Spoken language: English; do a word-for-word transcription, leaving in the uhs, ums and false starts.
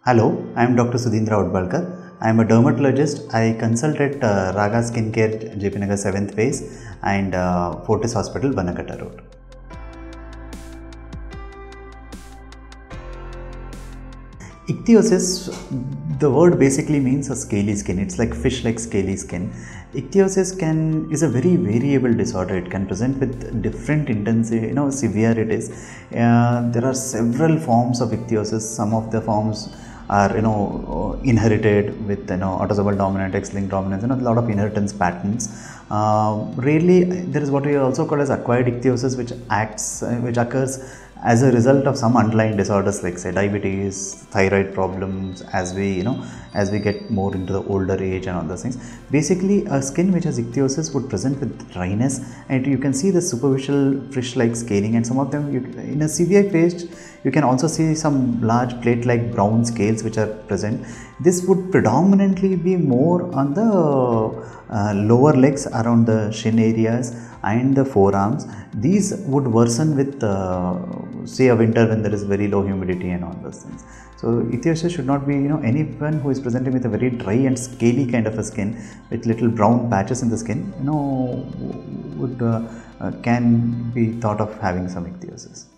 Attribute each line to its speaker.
Speaker 1: Hello, I am Doctor Sudheendra Udbalker. I am a dermatologist. I consult at uh, Raga Skincare, J P Nagar seventh Phase and uh, Fortis Hospital, Banakatta Road. Ichthyosis, the word basically means a scaly skin. It's like fish-like scaly skin. Ichthyosis can is a very variable disorder. It can present with different intensity, you know, severities. Uh, there are several forms of ichthyosis. Some of the forms are, you know, inherited with, you know, autosomal dominant, X-linked dominance, and you know, a lot of inheritance patterns. Uh, rarely, there is what we also call as acquired ichthyosis, which acts, uh, which occurs as a result of some underlying disorders like say diabetes, thyroid problems, as we you know as we get more into the older age and all those things. Basically, a skin which has ichthyosis would present with dryness, and you can see the superficial fish-like scaling, and some of them you, in a severe phase you can also see some large plate-like brown scales which are present. This would predominantly be more on the uh, lower legs around the shin areas and the forearms. These would worsen with uh, say a winter when there is very low humidity and all those things. So ichthyosis should not be, you know, anyone who is presenting with a very dry and scaly kind of a skin with little brown patches in the skin, you know, would uh, uh, can be thought of having some ichthyosis.